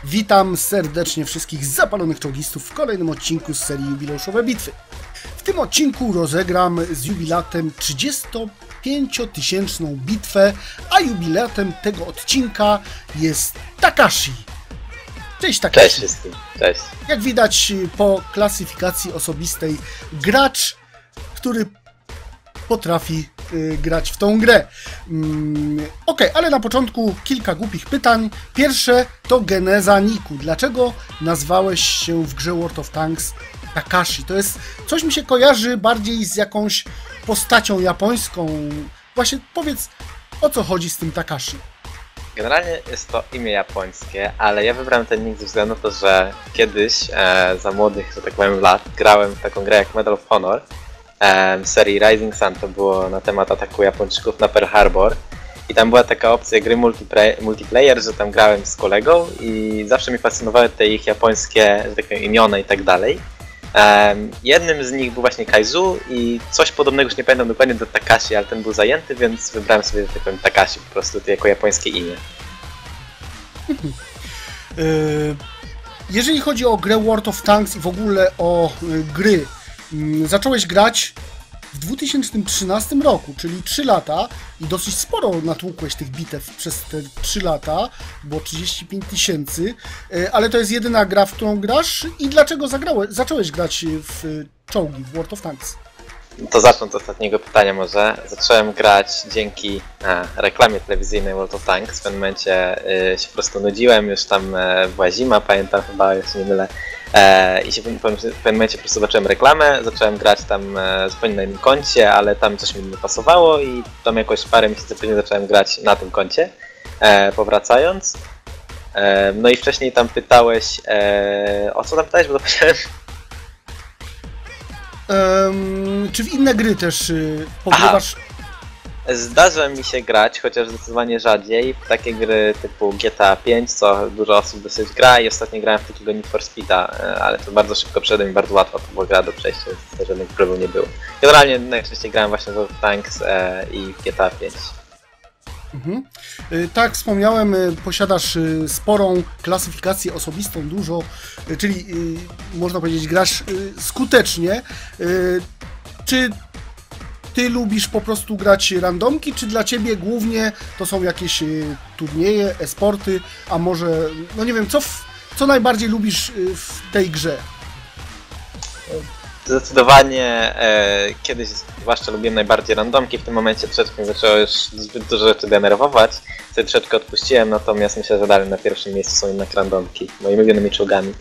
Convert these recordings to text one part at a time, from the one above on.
Witam serdecznie wszystkich zapalonych czołgistów w kolejnym odcinku z serii Jubileuszowe Bitwy. W tym odcinku rozegram z jubilatem 35-tysięczną bitwę, a jubilatem tego odcinka jest Takashi. Cześć Takashi. Cześć wszystkim, cześć. Jak widać po klasyfikacji osobistej, gracz, który potrafi grać w tą grę. Ok, ale na początku kilka głupich pytań. Pierwsze to geneza niku. Dlaczego nazwałeś się w grze World of Tanks Takashi? To jest, coś mi się kojarzy bardziej z jakąś postacią japońską. Właśnie powiedz, o co chodzi z tym Takashi? Generalnie jest to imię japońskie, ale ja wybrałem ten nick ze względu na to, że kiedyś za młodych, że tak powiem, lat grałem w taką grę jak Medal of Honor serii Rising Sun. To było na temat ataku Japończyków na Pearl Harbor i tam była taka opcja gry multiplayer, że tam grałem z kolegą i zawsze mnie fascynowały te ich japońskie, że tak powiem, imiona i tak dalej. Jednym z nich był właśnie Kaizu i coś podobnego, już nie pamiętam dokładnie, do Takashi, ale ten był zajęty, więc wybrałem sobie, że tak powiem, Takashi po prostu jako japońskie imię. Jeżeli chodzi o grę World of Tanks i w ogóle o gry, zacząłeś grać w 2013 roku, czyli 3 lata i dosyć sporo natłukłeś tych bitew przez te 3 lata, było 35 tysięcy, ale to jest jedyna gra, w którą grasz i dlaczego zacząłeś grać w czołgi, w World of Tanks? To zacznę od ostatniego pytania może. Zacząłem grać dzięki reklamie telewizyjnej World of Tanks. W pewnym momencie się po prostu nudziłem, już tam była zima, pamiętam chyba, jeśli nie mylę. I się w pewnym momencie po prostu zobaczyłem reklamę, zacząłem grać tam zupełnie na innym koncie, ale tam coś mi nie pasowało i tam jakoś parę miesięcy później zacząłem grać na tym koncie, powracając. No i wcześniej tam pytałeś, o co tam pytałeś, bo zapomniałem. Czy w inne gry też pogrywasz? Zdarza mi się grać, chociaż zdecydowanie rzadziej, w takie gry typu GTA 5, co dużo osób dosyć gra i ostatnio grałem w takiego Need for Speeda, ale to bardzo szybko przeszedłem i bardzo łatwo to była gra do przejścia, więc żadnych problemów nie było. Generalnie najczęściej grałem właśnie w World of Tanks i w GTA 5. Tak, wspomniałem, posiadasz sporą klasyfikację osobistą, dużo, czyli można powiedzieć, grasz skutecznie. Czy ty lubisz po prostu grać randomki, czy dla ciebie głównie to są jakieś turnieje, e-sporty, a może, no nie wiem, co najbardziej lubisz w tej grze? Zdecydowanie kiedyś zwłaszcza lubiłem najbardziej randomki, w tym momencie troszeczkę zaczęło już zbyt dużo rzeczy denerwować, sobie troszeczkę odpuściłem, natomiast myślę, że dalej na pierwszym miejscu są jednak randomki, moimi ulubionymi czołgami.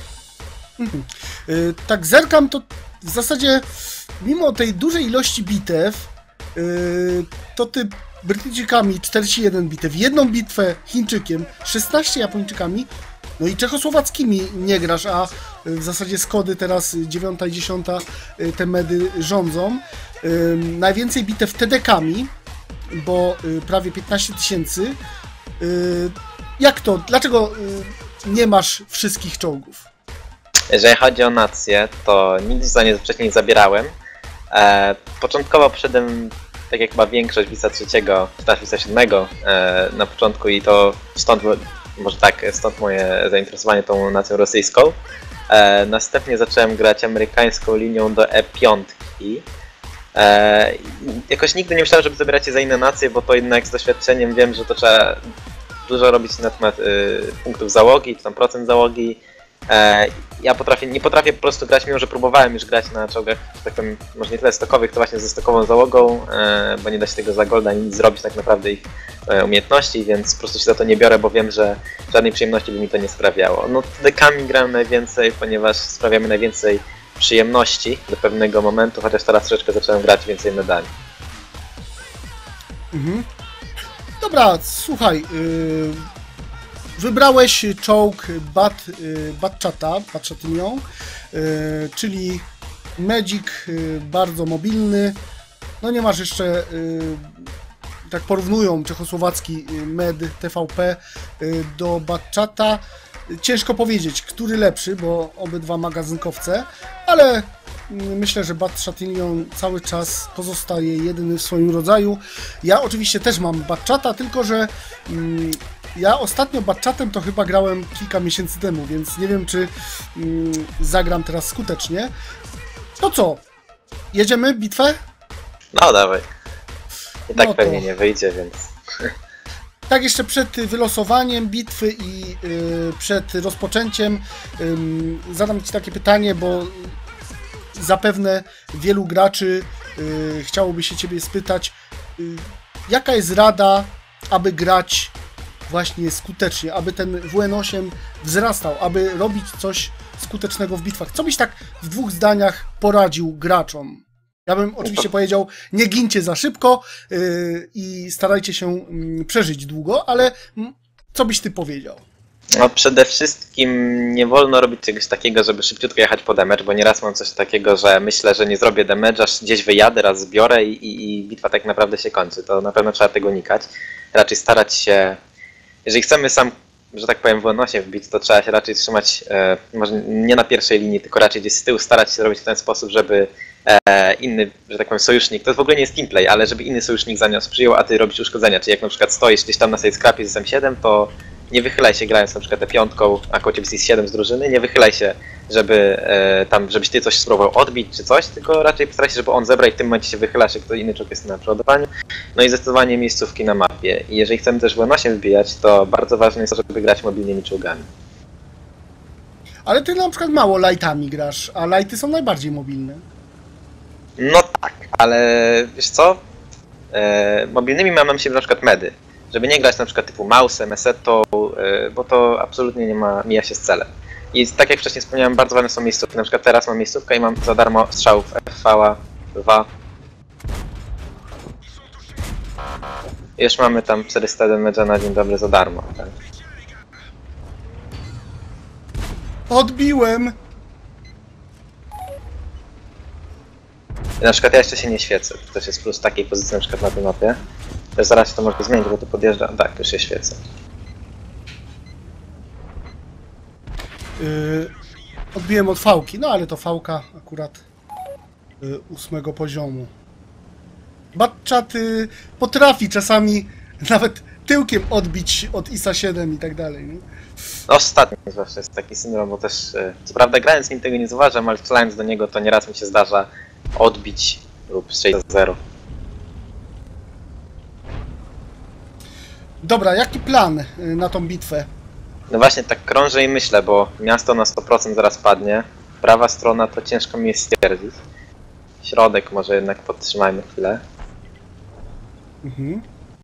Tak zerkam, to w zasadzie mimo tej dużej ilości bitew, to ty Brytyjczykami 41 bitew, jedną bitwę Chińczykiem, 16 Japończykami, no i czechosłowackimi nie grasz, a w zasadzie Skody teraz 9 i 10 te medy rządzą. Najwięcej bitew TD-kami, bo prawie 15 tysięcy. Jak to? Dlaczego nie masz wszystkich czołgów? Jeżeli chodzi o nację, to nic za nie wcześniej nie zabierałem. Początkowo poszedłem, tak jak chyba większość Wisa III, czy też Wisa VII na początku i to stąd, może tak, stąd moje zainteresowanie tą nacją rosyjską. Następnie zacząłem grać amerykańską linią do E5. Jakoś nigdy nie myślałem, żeby zabierać się za inne nacje, bo to jednak z doświadczeniem wiem, że to trzeba dużo robić na temat punktów załogi, czy tam procent załogi. Ja nie potrafię po prostu grać, mimo że próbowałem już grać na czołgach, tak powiem, może nie tyle stokowych, to właśnie ze stokową załogą, bo nie da się tego za golda nic zrobić tak naprawdę ich umiejętności, więc po prostu się za to nie biorę, bo wiem, że żadnej przyjemności by mi to nie sprawiało. No dekami grałem najwięcej, ponieważ sprawiamy najwięcej przyjemności do pewnego momentu, chociaż teraz troszeczkę zacząłem grać więcej medali. Dobra, słuchaj, wybrałeś czołg Batchatynią, czyli Magic, bardzo mobilny. No nie masz jeszcze, tak porównują czechosłowacki med TVP do Batchata. Ciężko powiedzieć, który lepszy, bo obydwa magazynkowce, ale myślę, że Batchatynią cały czas pozostaje jedyny w swoim rodzaju. Ja oczywiście też mam Batchata, tylko że Ja ostatnio Batchatem to chyba grałem kilka miesięcy temu, więc nie wiem, czy zagram teraz skutecznie. To co? Jedziemy bitwę? No dawaj. I tak No to- pewnie nie wyjdzie, więc... Tak, jeszcze przed wylosowaniem bitwy i przed rozpoczęciem zadam Ci takie pytanie, bo zapewne wielu graczy chciałoby się Ciebie spytać, jaka jest rada, aby grać właśnie skutecznie, aby ten WN8 wzrastał, aby robić coś skutecznego w bitwach. Co byś tak w 2 zdaniach poradził graczom? Ja bym oczywiście powiedział, nie gincie za szybko i starajcie się przeżyć długo, ale co byś ty powiedział? No przede wszystkim nie wolno robić czegoś takiego, żeby szybciutko jechać po damage, bo nieraz mam coś takiego, że myślę, że nie zrobię damage, aż gdzieś wyjadę, raz zbiorę i bitwa tak naprawdę się kończy. To na pewno trzeba tego unikać. Raczej starać się, jeżeli chcemy sam, że tak powiem, w nosie wbić, to trzeba się raczej trzymać, może nie na pierwszej linii, tylko raczej gdzieś z tyłu, starać się robić w ten sposób, żeby inny, że tak powiem, sojusznik, to w ogóle nie jest teamplay, ale żeby inny sojusznik za nią przyjął, a ty robisz uszkodzenia. Czyli jak na przykład stoisz gdzieś tam na tej skrapie z SM7, to nie wychylaj się grając na przykład T5, a koło ciebie jest 7 z drużyny, nie wychylaj się, żeby żebyś ty coś spróbował odbić czy coś, tylko raczej postaraj się, żeby on zebrał i w tym momencie się wychylasz, jak ktoś inny człowiek jest na przeładowaniu. No i zdecydowanie miejscówki na mapie. I jeżeli chcemy też W8 wbijać, to bardzo ważne jest to, żeby grać mobilnymi czołgami. Ale ty na przykład mało lightami grasz, a lighty są najbardziej mobilne. No tak, ale wiesz co? Mobilnymi mam na myśli na przykład medy. Żeby nie grać na przykład typu Mause'em, Mesetą, bo to absolutnie nie mija się z celem. I tak jak wcześniej wspomniałem, bardzo ważne są miejscówki. Na przykład teraz mam miejscówkę i mam za darmo strzałów FV 2. Już mamy tam 400 damage'a na dzień dobry za darmo. Tak? Odbiłem! I na przykład ja jeszcze się nie świecę. To też jest plus takiej pozycji na przykład na tej mapie. Też zaraz się to może zmienić, bo tu podjeżdża. Tak, już się świecę. Odbiłem od fałki, no ale to fałka akurat 8 poziomu. Batchat potrafi czasami nawet tyłkiem odbić od ISA 7 i tak dalej. Nie? No ostatnio zwłaszcza jest taki syndrom, bo też co prawda grając nim tego nie zauważam, ale strzelając do niego to nieraz mi się zdarza odbić lub strzelić za 0. Dobra, jaki plan na tą bitwę? No właśnie tak krążę i myślę, bo miasto na 100% zaraz padnie. Prawa strona to ciężko mi jest stwierdzić. Środek może jednak podtrzymajmy chwilę. Mhm.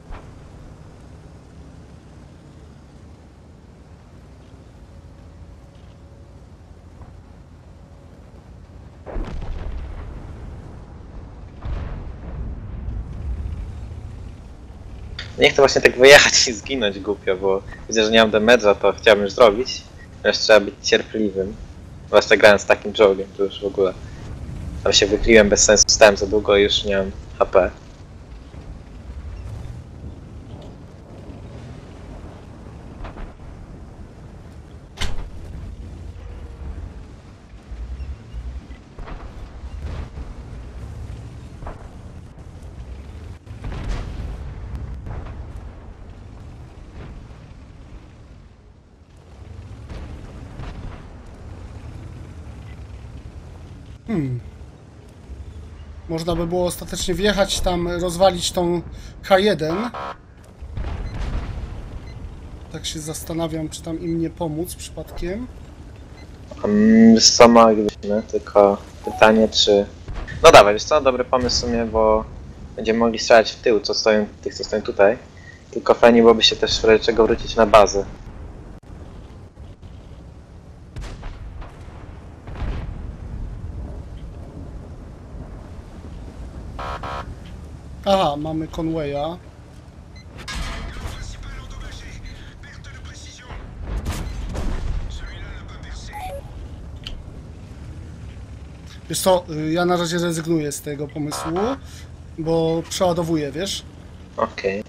Nie chcę właśnie tak wyjechać i zginąć głupio, bo widzę, że nie mam damage'a, to chciałbym już zrobić. Też trzeba być cierpliwym. Zwłaszcza grając z takim czołgiem, to już w ogóle. Tam się wykryłem bez sensu, stałem za długo i już nie mam HP. Można by było ostatecznie wjechać tam, rozwalić tą K1. Tak się zastanawiam, czy tam im nie pomóc przypadkiem. Wiesz co, moglibyśmy, tylko pytanie czy... No dawaj, wiesz co, dobry pomysł w sumie, bo będziemy mogli strzelać w tył, co stoją, tych co stoją tutaj. Tylko fajnie byłoby się też w razie czego wrócić na bazę. Aha, mamy Conwaya. Wiesz co, ja na razie rezygnuję z tego pomysłu, bo przeładowuję, wiesz? Okej.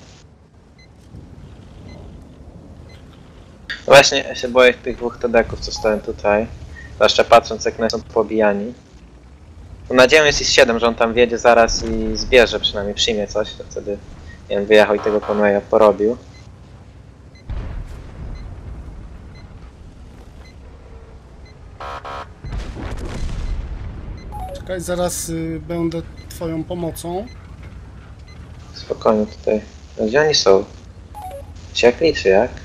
No właśnie, ja się boję tych 2 tedeków, co stoją tutaj. Zwłaszcza patrząc jak są pobijani. No nadzieją jest 7, że on tam wjedzie zaraz i zbierze, przynajmniej przyjmie coś, to wtedy, nie wiem, wyjechał i tego Conwaya porobił. Czekaj, zaraz będę twoją pomocą. Spokojnie tutaj. No, gdzie oni są? Uciekli czy jak?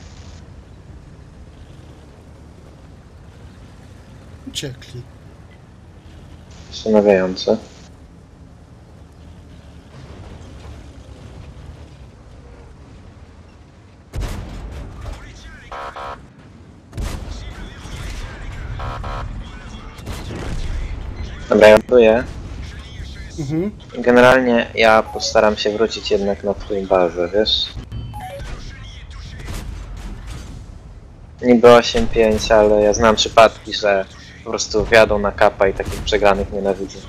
Uciekli. Zastanawiające. Dobra, ja ładuję. Mhm. Generalnie ja postaram się wrócić jednak na twój bazę, wiesz? Niby 8-5, ale ja znam przypadki, że po prostu wjadą na kapa i takich przegranych nienawidzę.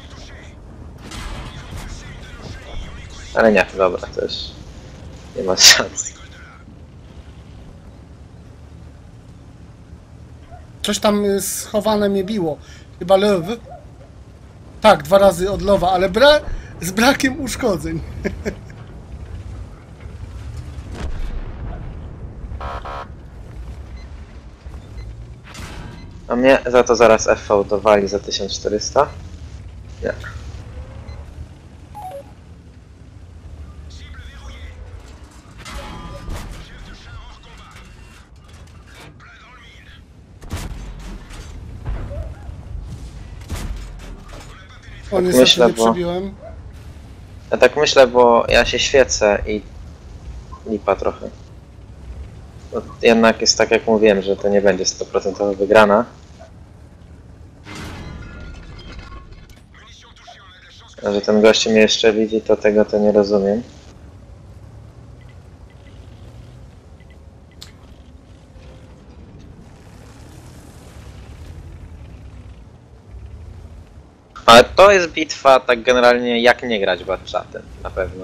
Ale nie, dobra, to już nie ma szans. Coś tam schowane mnie biło. Chyba lew. Tak, 2 razy od lowa, ale z brakiem uszkodzeń. A mnie za to zaraz FV dowali za 1400? Nie. O, niestety myślę, nie bo- przebiłem. Ja tak myślę, bo ja się świecę i lipa trochę. No, jednak jest tak jak mówiłem, że to nie będzie 100% wygrana. A że ten gościu mnie jeszcze widzi, to tego to nie rozumiem. Ale to jest bitwa tak generalnie jak nie grać batchatem, na pewno.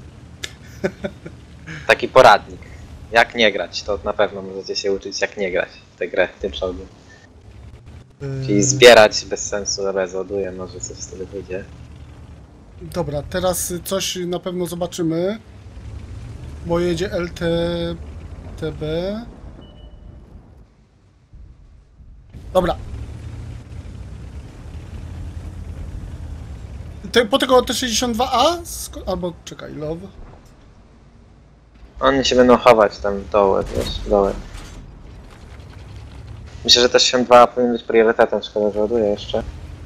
Taki poradnik. Jak nie grać, to na pewno możecie się uczyć jak nie grać w tę grę tym czołgiem. Czyli zbierać bez sensu, dobra, załaduję, może coś z tego wyjdzie. Dobra, teraz coś na pewno zobaczymy. Bo jedzie LTB. Dobra. Po tego T62A? Albo czekaj, love. Oni się będą chować tam dołem, wiesz, dołem. Myślę, że też się 2 powinien być priorytetem, szkoda, że ładuję jeszcze.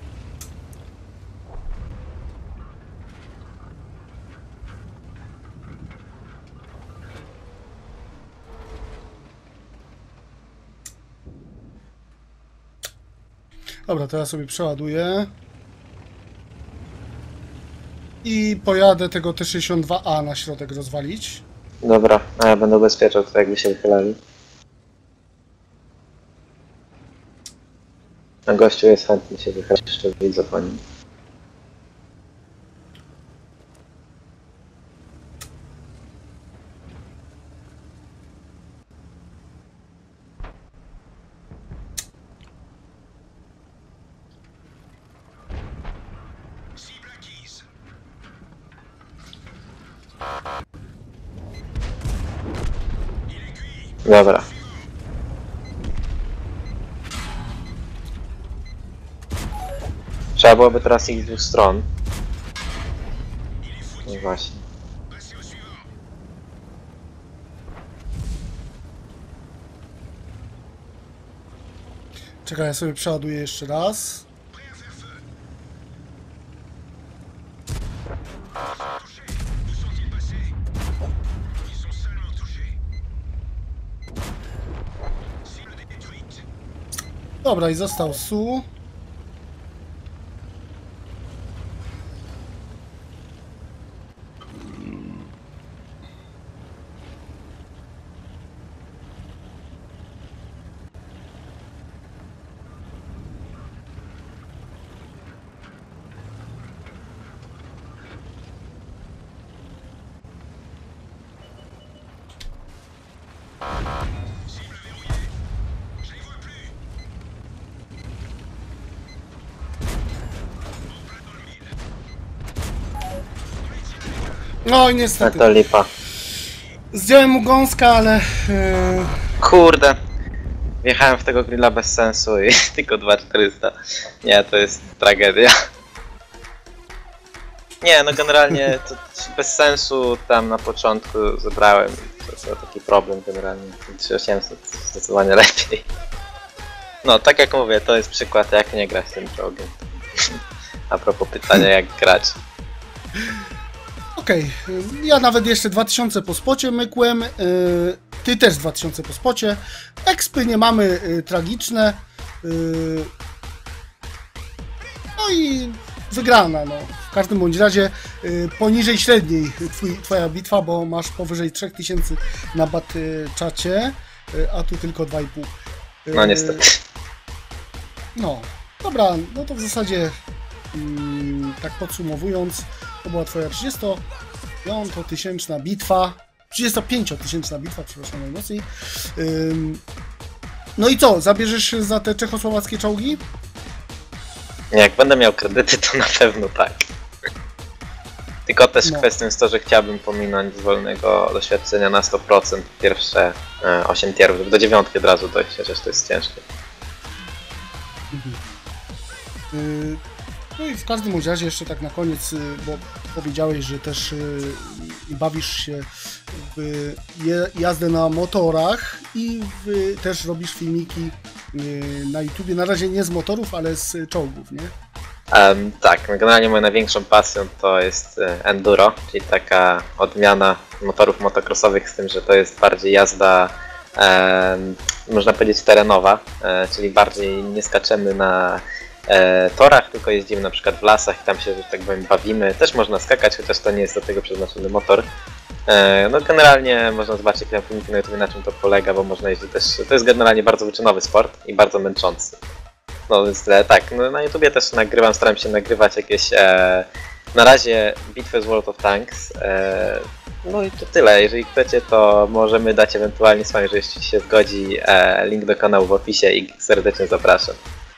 Dobra, to ja sobie przeładuję. I pojadę tego T62A na środek rozwalić. Dobra, a ja będę ubezpieczał tutaj, jakby się wychylali. A gościu jest chętny się wychylać, jeszcze widzę po nim. Dobra. Trzeba byłoby teraz ich z 2 stron. No właśnie. Czekaj, ja sobie przeładuję jeszcze raz. Dobra, i został Su. No i A niestety. to lipa. Zdjąłem mu gąska, ale... Kurde. Wjechałem w tego grilla bez sensu i tylko 2400. Nie, to jest tragedia. Nie, no generalnie to bez sensu tam na początku zebrałem. To taki problem generalnie. 3800 zdecydowanie lepiej. No, tak jak mówię, to jest przykład jak nie grać tym czołgiem. A propos pytania jak grać. Okej, ja nawet jeszcze 2000 po spocie mykłem, ty też 2000 po spocie. Expy nie mamy tragiczne. No i wygrana, no. W każdym bądź razie poniżej średniej twoja bitwa, bo masz powyżej 3000 na czacie, a tu tylko 2,5. No niestety. No, dobra, no to w zasadzie tak podsumowując, to była twoja 35-tysięczna bitwa, 35-tysięczna bitwa, przepraszam najmocniej. No i co, zabierzesz za te czechosłowackie czołgi? Jak będę miał kredyty, to na pewno tak. Tylko też No. kwestią jest to, że chciałbym pominąć z wolnego doświadczenia na 100% pierwsze 8 tierów, żeby do 9 od razu dojść, chociaż to jest ciężkie. No i w każdym razie jeszcze tak na koniec, bo powiedziałeś, że też bawisz się w jazdę na motorach i też robisz filmiki na YouTubie, na razie nie z motorów, ale z czołgów, nie? Tak, generalnie moją największą pasją to jest enduro, czyli taka odmiana motorów motocrossowych, z tym, że to jest bardziej jazda, można powiedzieć, terenowa, czyli bardziej nie skaczemy na torach, tylko jeździmy na przykład w lasach i tam się, że tak powiem, bawimy. Też można skakać, chociaż to nie jest do tego przeznaczony motor. No generalnie można zobaczyć na filmiki na YouTube, na czym to polega, bo można jeździć też, to jest generalnie bardzo wyczynowy sport i bardzo męczący. No więc tak, no, na YouTubie też nagrywam, staram się nagrywać jakieś na razie bitwy z World of Tanks. No i to tyle, jeżeli chcecie, to możemy dać ewentualnie z wami, że jeśli się zgodzi, link do kanału w opisie i serdecznie zapraszam.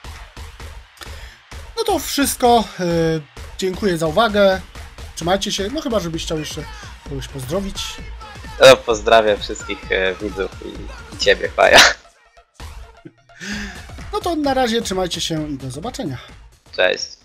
No to wszystko. Dziękuję za uwagę. Trzymajcie się. No chyba, żebyś chciał jeszcze kogoś pozdrowić. No, pozdrawiam wszystkich widzów i ciebie, Paja. No to na razie trzymajcie się i do zobaczenia. Cześć.